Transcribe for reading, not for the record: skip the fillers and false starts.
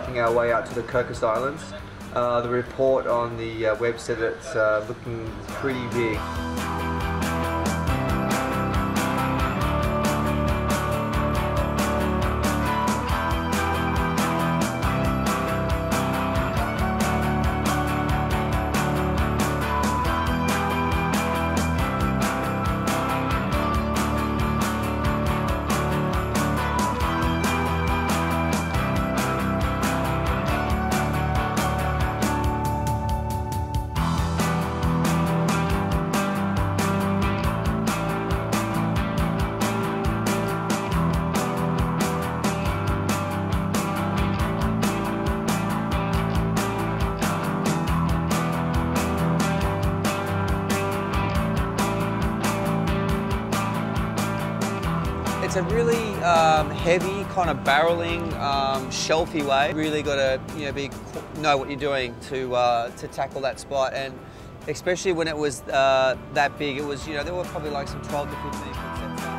making our way out to the Cocos Islands. The report on the web said it's looking pretty big. It's a really heavy kind of barreling, shelfy way. Really got to know what you're doing to tackle that spot, and especially when it was that big. It was there were probably like some 12 to 15 foot sets.